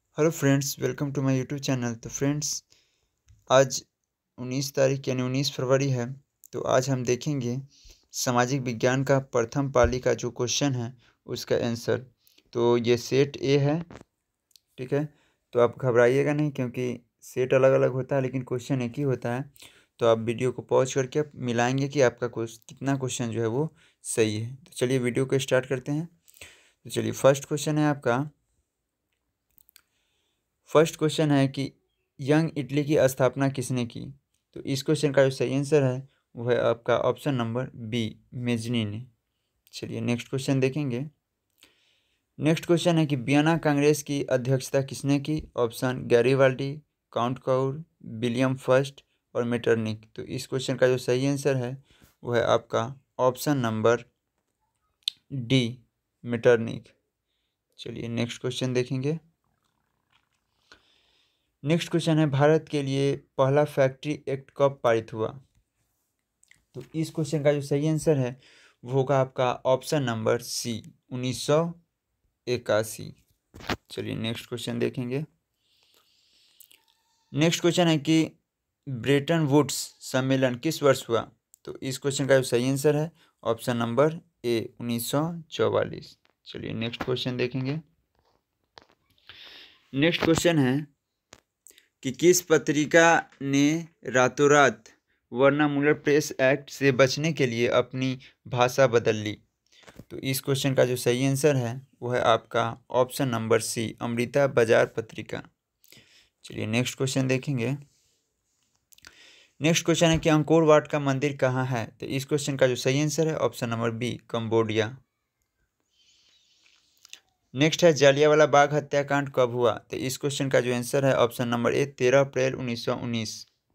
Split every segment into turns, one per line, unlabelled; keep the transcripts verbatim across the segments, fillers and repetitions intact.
Hello friends, welcome to my YouTube channel. तो friends, आज उन्नीस तारीख यानी उन्नीस फरवरी है। तो आज हम देखेंगे सामाजिक विज्ञान का प्रथम पाली का जो क्वेश्चन है उसका आंसर। तो ये सेट ए है, ठीक है। तो आप घबराइएगा नहीं, क्योंकि सेट अलग अलग होता है लेकिन क्वेश्चन एक ही होता है। तो आप वीडियो को पॉज करके आप मिलाएंगे कि आपका कितना क्वेश्चन जो है वो सही है। तो चलिए वीडियो को स्टार्ट करते हैं। तो चलिए, फर्स्ट क्वेश्चन है आपका। फर्स्ट क्वेश्चन है कि यंग इटली की स्थापना किसने की। तो इस क्वेश्चन का जो सही आंसर है वो है आपका ऑप्शन नंबर बी, मेजनी ने। चलिए नेक्स्ट क्वेश्चन देखेंगे। नेक्स्ट क्वेश्चन है कि वियना कांग्रेस की अध्यक्षता किसने की। Option Garibaldi, count Cavour, William first और मेटरनिक। तो इस क्वेश्चन का जो सही आंसर है वो है आपका ऑप्शन नंबर डी, मेटरनिक। चलिए नेक्स्ट क्वेश्चन देखेंगे। नेक्स्ट क्वेश्चन है, भारत के लिए पहला फैक्ट्री एक्ट कब पारित हुआ। तो इस क्वेश्चन का जो सही आंसर है वो होगा आपका ऑप्शन नंबर सी, उन्नीस सौ इक्यासी। चलिए नेक्स्ट क्वेश्चन देखेंगे। नेक्स्ट क्वेश्चन है कि ब्रेटन वुड्स सम्मेलन किस वर्ष हुआ। तो इस क्वेश्चन का जो सही आंसर है ऑप्शन नंबर ए, उन्नीस सौ चौवालीस। चलिए नेक्स्ट क्वेश्चन देखेंगे। नेक्स्ट क्वेश्चन है कि किस पत्रिका ने रातों रात वर्नामुलर प्रेस एक्ट से बचने के लिए अपनी भाषा बदल ली। तो इस क्वेश्चन का जो सही आंसर है वो है आपका ऑप्शन नंबर सी, अमृता बाजार पत्रिका। चलिए नेक्स्ट क्वेश्चन देखेंगे। नेक्स्ट क्वेश्चन है कि अंकोर वाट का मंदिर कहाँ है। तो इस क्वेश्चन का जो सही आंसर है option number B, Cambodia. Next है, जालियांवाला बाग हत्याकांड कब हुआ। तो इस क्वेश्चन का जो आंसर है ऑप्शन नंबर ए, तेरह अप्रैल उन्नीस सौ उन्नीस।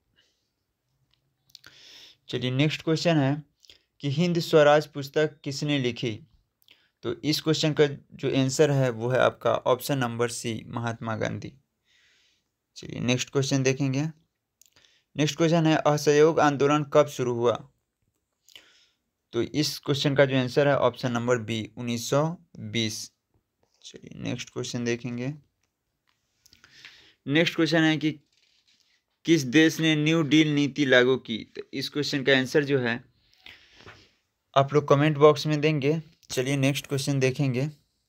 चलिए नेक्स्ट क्वेश्चन है कि हिंद स्वराज पुस्तक किसने लिखी। तो इस क्वेश्चन का जो आंसर है वो है आपका option number C, Mahatma Gandhi. चलिए नेक्स्ट क्वेश्चन देखेंगे। नेक्स्ट क्वेश्चन है, असहयोग आंदोलन कब शुरू हुआ। तो इस क्वेश्चन का जो आंसर है ऑप्शन नंबर बी, उन्नीस सौ बीस। चलिए नेक्स्ट क्वेश्चन देखेंगे। नेक्स्ट क्वेश्चन है कि किस देश ने न्यू डील नीति लागू की। तो इस क्वेश्चन का आंसर जो है आप लोग कमेंट बॉक्स में देंगे। चलिए नेक्स्ट क्वेश्चन देखेंगे।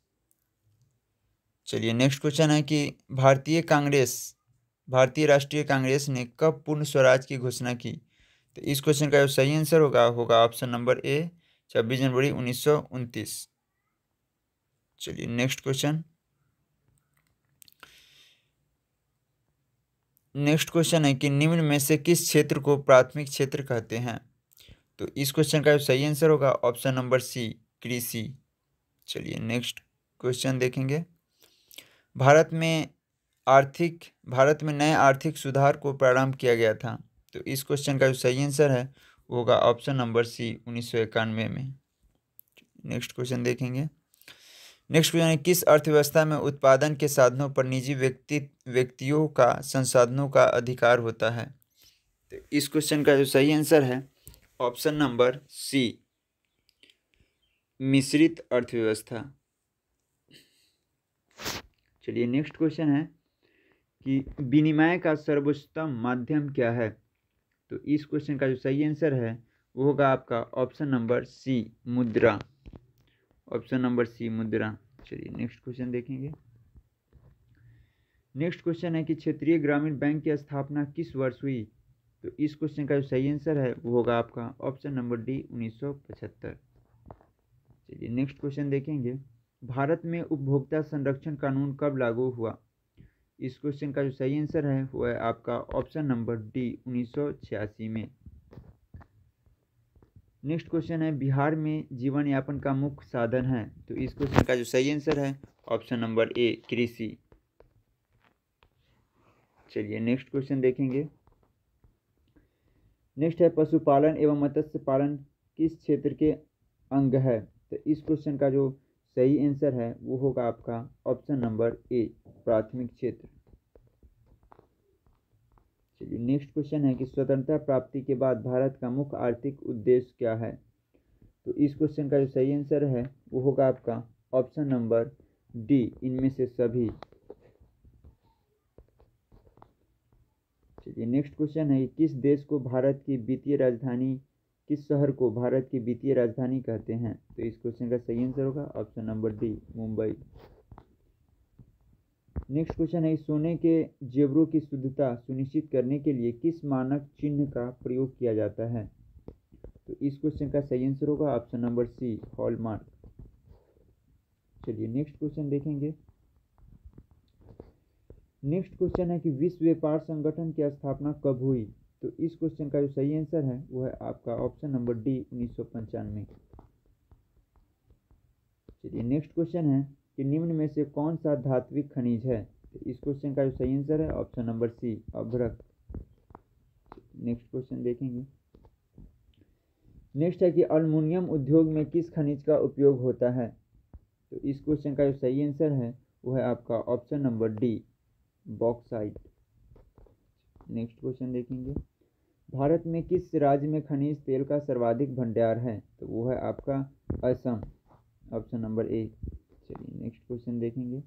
चलिए नेक्स्ट क्वेश्चन है कि भारतीय कांग्रेस भारतीय राष्ट्रीय कांग्रेस ने कब पूर्ण स्वराज की घोषणा की। तो इस क्वेश्चन का जो सही आंसर होगा होगा ऑप्शन नंबर ए, छब्बीस जनवरी उन्नीस सौ उनतीस। चलिए नेक्स्ट क्वेश्चन। नेक्स्ट क्वेश्चन है कि निम्न में से किस क्षेत्र को प्राथमिक क्षेत्र कहते हैं। तो इस क्वेश्चन का जो सही आंसर होगा ऑप्शन नंबर सी, कृषि। चलिए नेक्स्ट क्वेश्चन देखेंगे। भारत में आर्थिक भारत में नए आर्थिक सुधार को प्रारंभ किया गया था। तो इस क्वेश्चन का जो सही आंसर है वो होगा ऑप्शन नंबर सी, उन्नीस सौ इक्यानवे में। नेक्स्ट क्वेश्चन देखेंगे। नेक्स्ट क्वेश्चन है, किस अर्थव्यवस्था में उत्पादन के साधनों पर निजी व्यक्ति व्यक्तियों का संसाधनों का अधिकार होता है। तो इस क्वेश्चन का जो सही आंसर है ऑप्शन नंबर सी, मिश्रित अर्थव्यवस्था। चलिए नेक्स्ट क्वेश्चन है कि विनिमय का सर्वोत्तम माध्यम क्या है। तो इस क्वेश्चन का जो सही आंसर है वो होगा आपका ऑप्शन नंबर सी, मुद्रा। ऑप्शन नंबर सी, मुद्रा। चलिए नेक्स्ट क्वेश्चन देखेंगे। नेक्स्ट क्वेश्चन है कि क्षेत्रीय ग्रामीण बैंक की स्थापना किस वर्ष हुई। तो इस क्वेश्चन का जो सही आंसर है वो होगा आपका ऑप्शन नंबर डी, उन्नीस सौ पचहत्तर। चलिए नेक्स्ट क्वेश्चन देखेंगे। भारत में उपभोक्ता संरक्षण कानून कब लागू हुआ। इस क्वेश्चन का जो सही आंसर है वो है आपका ऑप्शन नंबर डी, उन्नीस सौ छियासी में। नेक्स्ट क्वेश्चन है, बिहार में जीवन यापन का मुख्य साधन है। तो इस क्वेश्चन का जो सही आंसर है ऑप्शन नंबर ए, कृषि। चलिए नेक्स्ट क्वेश्चन देखेंगे। नेक्स्ट है, पशुपालन एवं मत्स्य पालन किस क्षेत्र के अंग है। तो इस क्वेश्चन का जो सही आंसर है वो होगा आपका ऑप्शन नंबर ए, प्राथमिक क्षेत्र। चलिए नेक्स्ट क्वेश्चन है कि स्वतंत्रता प्राप्ति के बाद भारत का मुख्य आर्थिक उद्देश्य क्या है। तो इस क्वेश्चन का जो सही आंसर है वो होगा आपका ऑप्शन नंबर डी, इनमें से सभी। चलिए नेक्स्ट क्वेश्चन है, किस देश को भारत की वित्तीय राजधानी, किस शहर को भारत की वित्तीय राजधानी कहते हैं? तो इस क्वेश्चन का सही आंसर होगा option number D, Mumbai. Next question है, सोने के जेवरों की शुद्धता सुनिश्चित करने के लिए किस मानक चिन्ह का प्रयोग किया जाता है? तो इस क्वेश्चन का सही आंसर होगा ऑप्शन नंबर सी, हॉलमार्क। चलिए नेक्स्ट क्वेश्चन देखेंगे। नेक्स्ट क्वेश्चन है कि विश्व व्यापार संगठन की स्थापना कब हुई? तो इस क्वेश्चन का जो सही आंसर है वो है आपका ऑप्शन नंबर डी, उन्नीस सौ पंचानवे। चलिए नेक्स्ट क्वेश्चन है कि निम्न में से कौन सा धात्विक खनिज है? तो इस क्वेश्चन का जो सही आंसर है ऑप्शन नंबर सी, अभ्रक। नेक्स्ट क्वेश्चन देखेंगे। नेक्स्ट है कि अल्मुनियम उद्योग में किस खनिज का उपयोग होता है? तो इस क्वेश्चन का जो सही आंसर है वो है आपका option number D, bauxite. Next question देखेंगे। भारत में किस राज्य में खनिज तेल का सर्वाधिक भंडार है? तो वो है आपका असम, ऑप्शन नंबर ए। चलिए नेक्स्ट क्वेश्चन देखेंगे।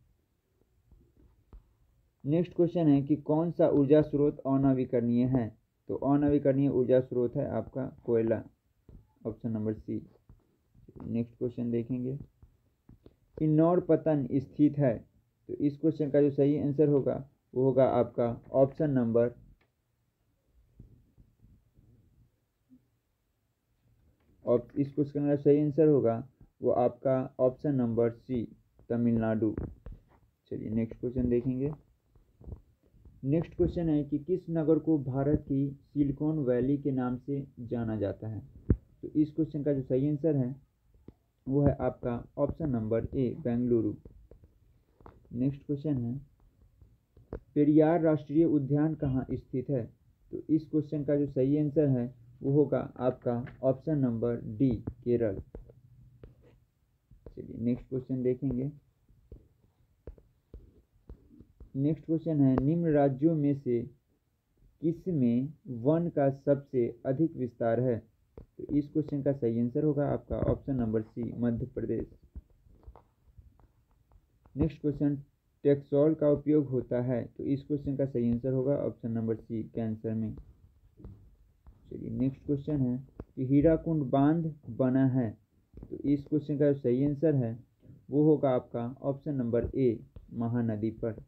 नेक्स्ट क्वेश्चन है कि कौन सा ऊर्जा स्रोत अनवीकरणीय है? तो अनवीकरणीय ऊर्जा स्रोत है आपका कोयला, option number C. Next question देखेंगे। किन्नौर पत्तन स्थित है? तो इस क्वेश्चन का जो सही आंसर होगा वो होगा आपका ऑप्शन नंबर और इस क्वेश्चन का सही आंसर होगा वो आपका ऑप्शन नंबर सी, तमिलनाडु। चलिए नेक्स्ट क्वेश्चन देखेंगे। नेक्स्ट क्वेश्चन है कि किस नगर को भारत की सिलिकॉन वैली के नाम से जाना जाता है? तो इस क्वेश्चन का जो सही आंसर है वो है आपका option number A, Bengaluru. Next question है, पेरियार राष्ट्रीय उद्यान कहाँ स्थित है? तो इस क्वेश्चन का जो सही आंसर है वो होगा आपका ऑप्शन नंबर डी, केरल। चलिए नेक्स्ट क्वेश्चन देखेंगे। नेक्स्ट क्वेश्चन है, निम्न राज्यों में से किस में वन का सबसे अधिक विस्तार है? तो इस क्वेश्चन का सही आंसर होगा आपका option number C, Madhya Pradesh. Next question, Taxol का उपयोग होता है? तो इस क्वेश्चन का सही आंसर होगा ऑप्शन नंबर सी, कैंसर में। चलिए नेक्स्ट क्वेश्चन है कि हीराकुंड बांध बना है? तो इस क्वेश्चन का सही आंसर है वो होगा आपका ऑप्शन नंबर ए, महानदी पर।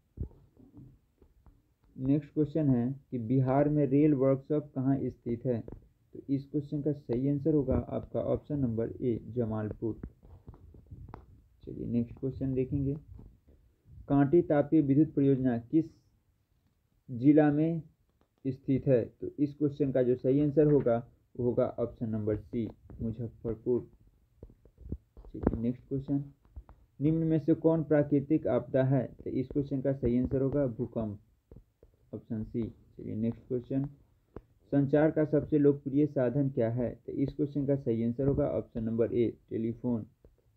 नेक्स्ट क्वेश्चन है कि बिहार में रेल वर्कशॉप कहाँ स्थित है? तो इस क्वेश्चन का सही आंसर होगा आपका ऑप्शन नंबर ए, जमालपुर। चलिए नेक्स्ट क्वेश्चन देखेंगे। कांटी तापीय विद्युत परियोजना किस जिला में स्थित है? तो इस क्वेश्चन का जो सही आंसर होगा वो होगा ऑप्शन नंबर सी, मुजफ्फरपुर। ठीक है नेक्स्ट क्वेश्चन, निम्न में से कौन प्राकृतिक आपदा है? तो इस क्वेश्चन का सही आंसर होगा भूकंप, ऑप्शन सी। चलिए नेक्स्ट क्वेश्चन, संचार का सबसे लोकप्रिय साधन क्या है? तो इस क्वेश्चन का सही आंसर होगा ऑप्शन नंबर ए, टेलीफोन।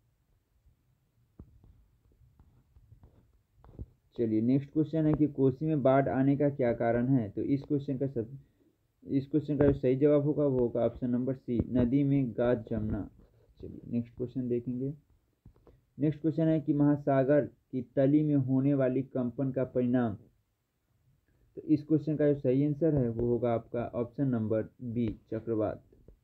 चलिए नेक्स्ट क्वेश्चन है कि कोसी में बाढ़ आने का क्या कारण है? तो इस क्वेश्चन का सब इस क्वेश्चन का जो सही जवाब होगा वो होगा ऑप्शन नंबर सी, नदी में गाद जमना। चलिए नेक्स्ट क्वेश्चन देखेंगे। नेक्स्ट क्वेश्चन है कि महासागर की तली में होने वाली कंपन का परिणाम? तो इस क्वेश्चन का जो सही आंसर है वो होगा आपका ऑप्शन नंबर बी, चक्रवात।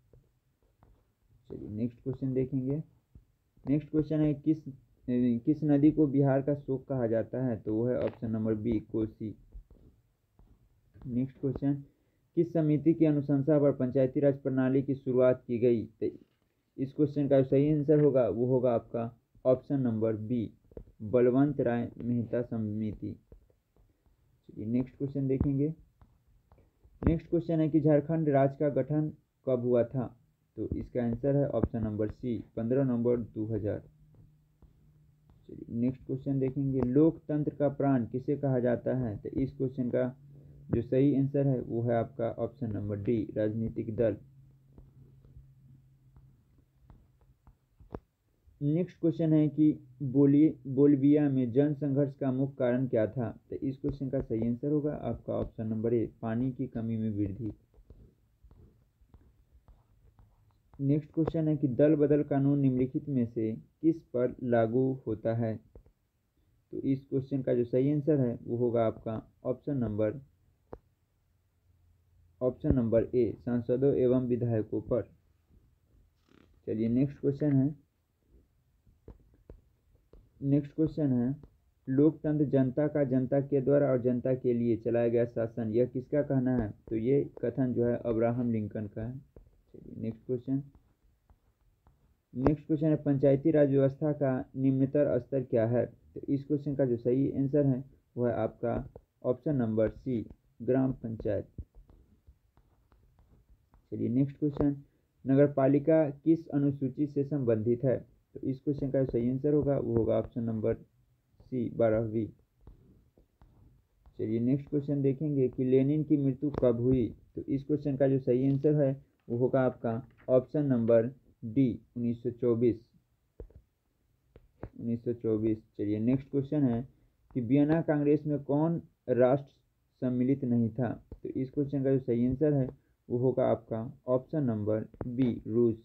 चलिए नेक्स्ट क्वेश्चन देखेंगे। नेक्स्ट क्वेश्चन है किस किस नदी को बिहार का शोक कहा जाता है? तो वो है option number B, Kosi. Next question, किस समिति की अनुशंसा पर पंचायती राज प्रणाली की शुरुआत की गई? तो इस क्वेश्चन का सही आंसर होगा वो होगा आपका option number B, Balwant Rai Mehta समिति। चलिए नेक्स्ट क्वेश्चन देखेंगे। नेक्स्ट क्वेश्चन है कि झारखंड राज्य का गठन कब हुआ था? तो इसका आंसर है ऑप्शन नंबर सी, पंद्रह नवंबर दो हज़ार। चलिए नेक्स्ट क्वेश्चन देखेंगे। लोकतंत्र का प्राण किसे कहा जाता है? तो इस क्वेश्चन का जो सही आंसर है वो है आपका ऑप्शन नंबर डी, राजनीतिक दल। नेक्स्ट क्वेश्चन है कि बोली बोलिविया में जन संघर्ष का मुख्य कारण क्या था? तो इस क्वेश्चन का सही आंसर होगा आपका ऑप्शन नंबर ए, पानी की कमी में वृद्धि। नेक्स्ट क्वेश्चन है कि दल बदल कानून निम्नलिखित में से किस पर लागू होता है? तो इस क्वेश्चन का जो सही आंसर है वो होगा आपका option number option number A सांसदों एवं विधायकों पर। चलिए नेक्स्ट क्वेश्चन है नेक्स्ट क्वेश्चन है लोकतंत्र जनता का जनता के द्वारा और जनता के लिए चलाया गया शासन, यह किसका कहना है? तो ये कथन जो है अब्राहम लिंकन का है। चलिए नेक्स्ट क्वेश्चन नेक्स्ट क्वेश्चन है पंचायती राज व्यवस्था का निम्नतर स्तर क्या है? तो इस क्वेश्चन का जो सही आंसर है वो है आपका option number C gram panchayat. चलिए नेक्स्ट क्वेश्चन नगर पालिका किस अनुसूची से संबंधित है? तो इस क्वेश्चन का जो सही आंसर होगा वो होगा ऑप्शन नंबर सी बारहवीं। चलिए नेक्स्ट क्वेश्चन देखेंगे कि लेनिन की मृत्यु कब हुई? तो इस क्वेश्चन का जो सही आंसर है वो होगा आपका ऑप्शन नंबर डी उन्नीस सौ चौबीस उन्नीस सौ चौबीस। चलिए नेक्स्ट क्वेश्चन है कि वियना कांग्रेस में कौन राष्ट्र सम्मिलित नहीं था? तो इस क्वेश्चन का जो सही आंसर है वो होगा आपका ऑप्शन नंबर बी रूस।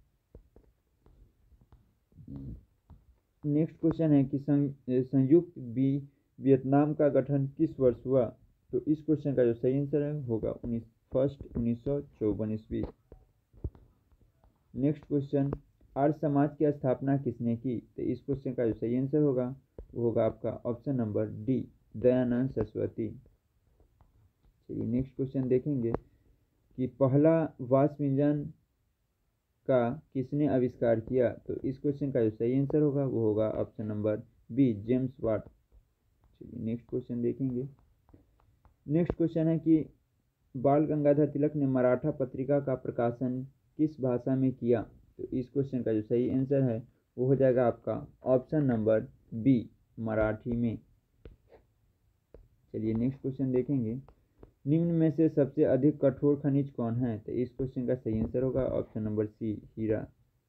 नेक्स्ट क्वेश्चन है कि संयुक्त बी वियतनाम का गठन किस वर्ष हुआ? तो इस क्वेश्चन का जो सही आंसर है होगा उन्नीस फर्स्ट उन्नीस सौ चौवन ईस्वी। नेक्स्ट क्वेश्चन आर्य समाज की स्थापना किसने की? तो इस क्वेश्चन का जो सही आंसर होगा वो होगा आपका option number D Dayanand Saraswati. चलिए नेक्स्ट क्वेश्चन देखेंगे कि पहला वाष्प इंजन का किसने आविष्कार किया? तो इस क्वेश्चन का जो सही आंसर होगा वो होगा option number B James Watt. चलिए नेक्स्ट क्वेश्चन देखेंगे नेक्स्ट क्वेश्चन है कि बाल गंगाधर तिलक ने मराठा पत्रिका का प्रकाशन किस भाषा में किया? तो इस क्वेश्चन का जो सही आंसर है वो हो जाएगा आपका ऑप्शन नंबर बी मराठी में। चलिए नेक्स्ट क्वेश्चन देखेंगे निम्न में से सबसे अधिक कठोर खनिज कौन है? तो इस क्वेश्चन का सही आंसर होगा ऑप्शन नंबर सी हीरा।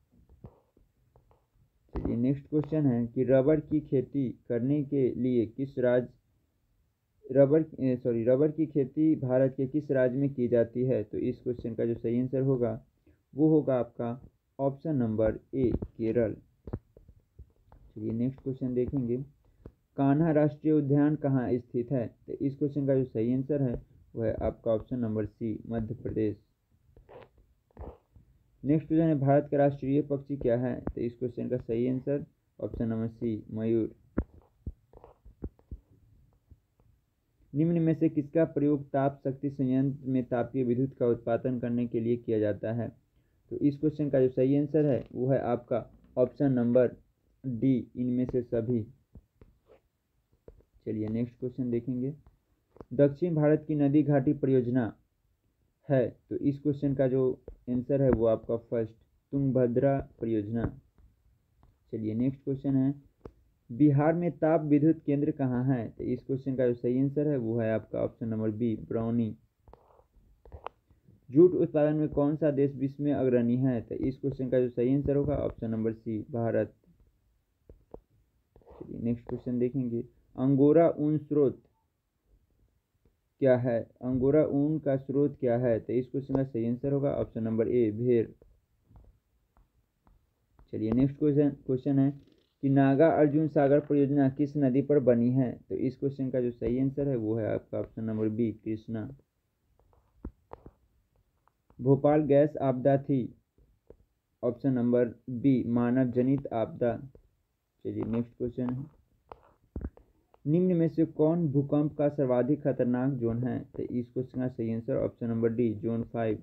चलिए नेक्स्ट क्वेश्चन है कि रबर की खेती करने के लिए किस राज्य रबर सॉरी रबर की खेती भारत के किस राज्य में की जाती है? तो इस क्वेश्चन का जो सही आंसर होगा वो होगा आपका ऑप्शन नंबर ए केरल। चलिए नेक्स्ट क्वेश्चन देखेंगे कान्हा राष्ट्रीय उद्यान कहाँ स्थित है? तो इस क्वेश्चन का जो सही आंसर है वो है आपका option number C Madhya Pradesh. Next question है भारत का राष्ट्रीय पक्षी क्या है? तो इस क्वेश्चन का सही आंसर ऑप्शन नंबर सी मयूर। निम्न में से किसका प्रयोग ताप शक्ति संयंत्र में तापीय विद्युत का उत्पादन करने के लिए किया जाता है? तो इस क्वेश्चन का जो सही आंसर है वो है आपका ऑप्शन नंबर डी इनमें से सभी। चलिए नेक्स्ट क्वेश्चन देखेंगे दक्षिण भारत की नदी घाटी परियोजना है? तो इस क्वेश्चन का जो आंसर है वो आपका फर्स्ट तुंगभद्रा परियोजना। चलिए नेक्स्ट क्वेश्चन है बिहार में ताप विद्युत केंद्र कहाँ है? तो इस क्वेश्चन का जो सही आंसर है वो है आपका option number B Barauni. Jute उत्पादन में कौन सा देश विश्व में अग्रणी है? तो इस क्वेश्चन का जो सही आंसर होगा ऑप्शन नंबर सी भारत। चलिए नेक्स्ट क्वेश्चन देखेंगे अंगोरा ऊन स्रोत क्या है? अंगोरा ऊन का स्रोत क्या है? तो इस क्वेश्चन का सही आंसर होगा ऑप्शन नंबर ए भेड़। चलिए नेक्स्ट क्वेश्चन क्वेश्चन है कि नागा अर्जुन सागर परियोजना किस नदी पर बनी है? तो इस क्वेश्चन का जो सही आंसर है वो है आपका option number B Krishna. Bhopal gas आपदा थी ऑप्शन नंबर बी मानव जनित आपदा। चलिए नेक्स्ट क्वेश्चन है निम्न में से कौन भूकंप का सर्वाधिक खतरनाक जोन है? तो इस क्वेश्चन का सही answer option number D zone five.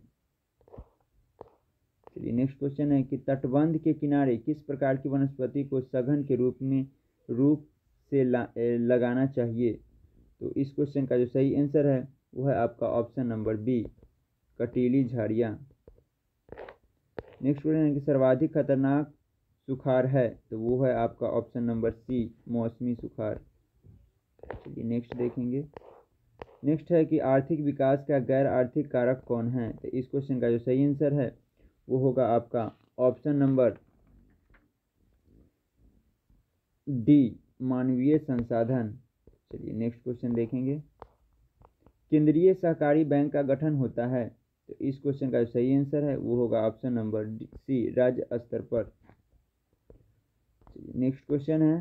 चलिए नेक्स्ट क्वेश्चन है कि तटबंध के किनारे किस प्रकार की वनस्पति को सघन के रूप में रूप से लगाना चाहिए? तो इस क्वेश्चन का जो सही आंसर है वो है आपका ऑप्शन नंबर बी कटीली झाड़ियाँ। नेक्स्ट क्वेश्चन है कि सर्वाधिक खतरनाक सुखाड़ है? तो वो है आपका ऑप्शन नंबर सी मौसमी सुखाड़। चलिए नेक्स्ट देखेंगे नेक्स्ट है कि आर्थिक विकास का गैर आर्थिक कारक कौन है? तो इस क्वेश्चन का जो सही आंसर है वो होगा आपका ऑप्शन नंबर डी मानवीय संसाधन। चलिए नेक्स्ट क्वेश्चन देखेंगे केंद्रीय सहकारी बैंक का गठन होता है? तो इस क्वेश्चन का जो सही आंसर है वो होगा ऑप्शन नंबर सी राज्य स्तर पर। चलिए नेक्स्ट क्वेश्चन है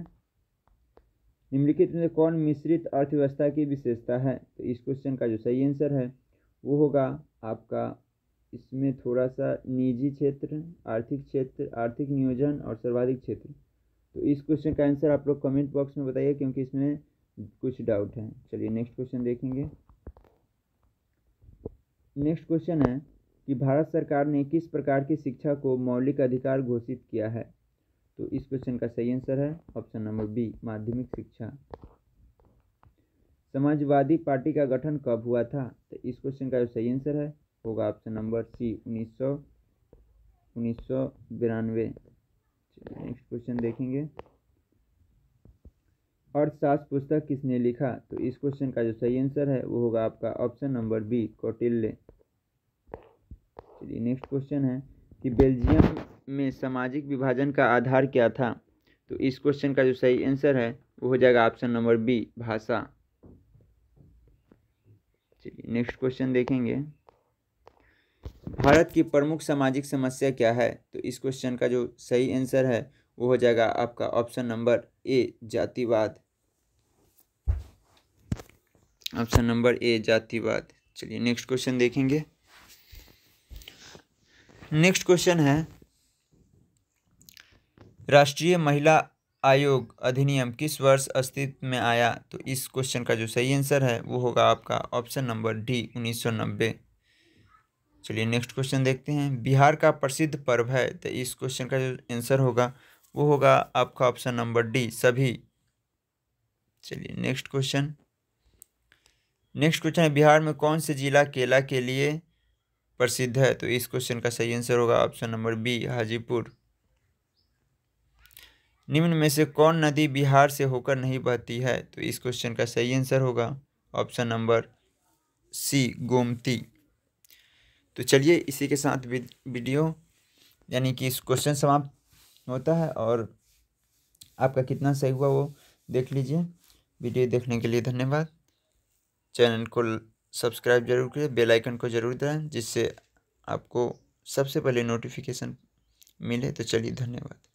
निम्नलिखित में कौन मिश्रित अर्थव्यवस्था की विशेषता है? तो इस क्वेश्चन का जो सही आंसर है वो होगा आपका, इसमें थोड़ा सा निजी क्षेत्र, आर्थिक क्षेत्र, आर्थिक नियोजन और सर्वाधिक क्षेत्र। तो इस क्वेश्चन का आंसर आप लोग कमेंट बॉक्स में बताइए, क्योंकि इसमें कुछ डाउट है। चलिए नेक्स्ट क्वेश्चन देखेंगे। नेक्स्ट क्वेश्चन है कि भारत सरकार ने किस प्रकार की शिक्षा को मौलिक अधिकार घोषित किया है? तो इस क्वेश्चन का सही आंसर है ऑप्शन नंबर बी, माध्यमिक शिक्षा। समाजवादी पार्टी का गठन कब हुआ था? तो इस क्वेश्चन का जो सही आंसर है होगा ऑप्शन नंबर सी, उन्नीस सौ उन्नीस सौ बिरानवे। चलिए नेक्स्ट क्वेश्चन देखेंगे। अर्थशास्त्र पुस्तक किसने लिखा? तो इस क्वेश्चन का जो सही आंसर है वो होगा आपका ऑप्शन नंबर बी, कौटिल्य। चलिए नेक्स्ट क्वेश्चन है कि बेल्जियम में सामाजिक विभाजन का आधार क्या था? तो इस क्वेश्चन का जो सही आंसर है वो हो जाएगा ऑप्शन नंबर बी, भाषा। चलिए नेक्स्ट क्वेश्चन देखेंगे। भारत की प्रमुख सामाजिक समस्या क्या है? तो इस क्वेश्चन का जो सही आंसर है वो हो जाएगा आपका ऑप्शन नंबर ए, जातिवाद। ऑप्शन नंबर ए, जातिवाद। चलिए नेक्स्ट क्वेश्चन देखेंगे। नेक्स्ट क्वेश्चन है राष्ट्रीय महिला आयोग अधिनियम किस वर्ष अस्तित्व में आया? तो इस क्वेश्चन का जो सही आंसर है वो होगा आपका ऑप्शन नंबर डी, उन्नीस सौ नब्बे। चलिए नेक्स्ट क्वेश्चन देखते हैं। बिहार का प्रसिद्ध पर्व है? तो इस क्वेश्चन का जो आंसर होगा वो होगा आपका ऑप्शन नंबर डी, सभी। चलिए नेक्स्ट क्वेश्चन। नेक्स्ट क्वेश्चन है बिहार में कौन से जिला केला के लिए प्रसिद्ध है? तो इस क्वेश्चन का सही आंसर होगा ऑप्शन नंबर बी, हाजीपुर। निम्न में से कौन नदी बिहार से होकर नहीं बहती है? तो इस क्वेश्चन का सही आंसर होगा ऑप्शन नंबर सी, गोमती। तो चलिए इसी के साथ वीडियो यानी कि इस क्वेश्चन समाप्त होता है, और आपका कितना सही हुआ वो देख लीजिए। वीडियो देखने के लिए धन्यवाद। चैनल को सब्सक्राइब जरूर करिए, बेल आइकन को जरूर दबाएं, जिससे आपको सबसे पहले नोटिफिकेशन मिले। तो चलिए धन्यवाद।